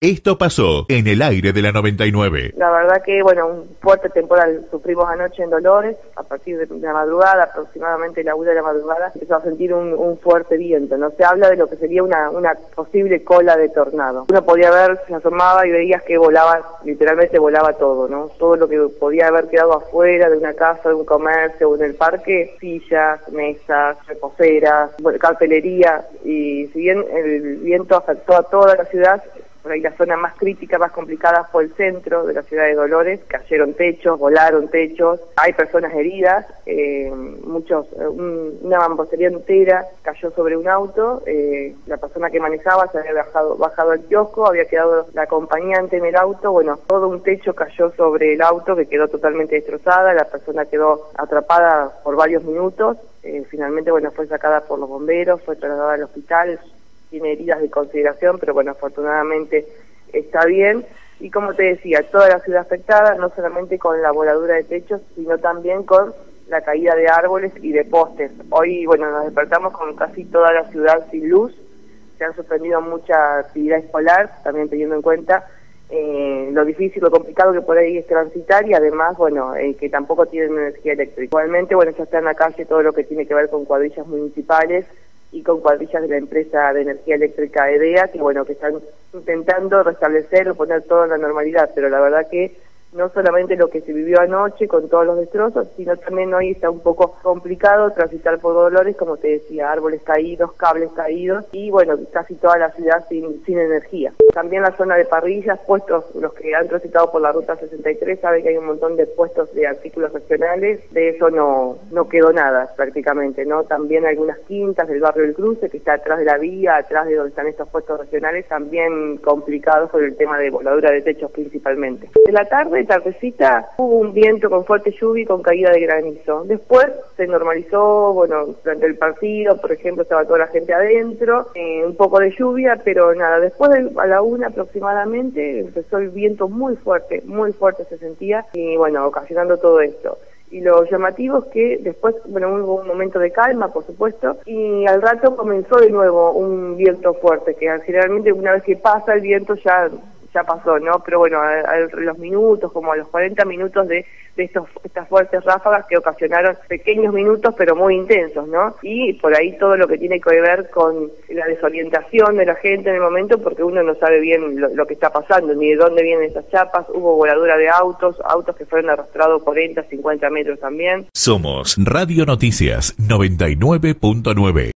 Esto pasó en el aire de la 99. La verdad que, bueno, un fuerte temporal sufrimos anoche en Dolores. A partir de la madrugada, aproximadamente la 1 de la madrugada, empezó a sentir un fuerte viento. No se habla de lo que sería una posible cola de tornado. Uno podía ver, se asomaba y veías que volaba, literalmente volaba todo, ¿no? Todo lo que podía haber quedado afuera de una casa, de un comercio o en el parque, sillas, mesas, reposeras, cartelería. Y si bien el viento afectó a toda la ciudad, por ahí la zona más crítica, más complicada fue el centro de la ciudad de Dolores. Cayeron techos, volaron techos, hay personas heridas, una mampostería entera cayó sobre un auto, la persona que manejaba se había bajado al kiosco, había quedado la acompañante en el auto, bueno, todo un techo cayó sobre el auto que quedó totalmente destrozada, la persona quedó atrapada por varios minutos, finalmente, bueno, fue sacada por los bomberos, fue trasladada al hospital, tiene heridas de consideración, pero bueno, afortunadamente está bien. Y como te decía, toda la ciudad afectada, no solamente con la voladura de techos, sino también con la caída de árboles y de postes. Hoy, bueno, nos despertamos con casi toda la ciudad sin luz, se han suspendido mucha actividad escolar, también teniendo en cuenta lo difícil, lo complicado que por ahí es transitar y además, bueno, que tampoco tienen energía eléctrica. Igualmente, bueno, ya está en la calle todo lo que tiene que ver con cuadrillas municipales y con cuadrillas de la empresa de energía eléctrica EDEA, que bueno, que están intentando restablecer o poner todo en la normalidad, pero la verdad que no solamente lo que se vivió anoche con todos los destrozos, sino también hoy está un poco complicado transitar por Dolores, como te decía, árboles caídos, cables caídos y bueno, casi toda la ciudad sin energía. También la zona de parrillas, puestos, los que han transitado por la ruta 63 saben que hay un montón de puestos de artículos regionales, de eso no quedó nada prácticamente, ¿no? También algunas quintas del barrio del Cruce, que está atrás de la vía, atrás de donde están estos puestos regionales, también complicados por el tema de voladura de techos principalmente. De la tardecita hubo un viento con fuerte lluvia y con caída de granizo. Después se normalizó, bueno, durante el partido, por ejemplo, estaba toda la gente adentro, un poco de lluvia, pero nada, después a la 1 aproximadamente empezó el viento muy fuerte se sentía, y bueno, ocasionando todo esto. Y lo llamativo es que después, bueno, hubo un momento de calma, por supuesto, y al rato comenzó de nuevo un viento fuerte, que generalmente una vez que pasa el viento ya pasó, ¿no? Pero bueno, a los minutos, como a los 40 minutos de estas fuertes ráfagas que ocasionaron pequeños minutos pero muy intensos, ¿no? Y por ahí todo lo que tiene que ver con la desorientación de la gente en el momento, porque uno no sabe bien lo que está pasando, ni de dónde vienen esas chapas. Hubo voladura de autos que fueron arrastrados 40, 50 metros también. Somos Radio Noticias 99.9.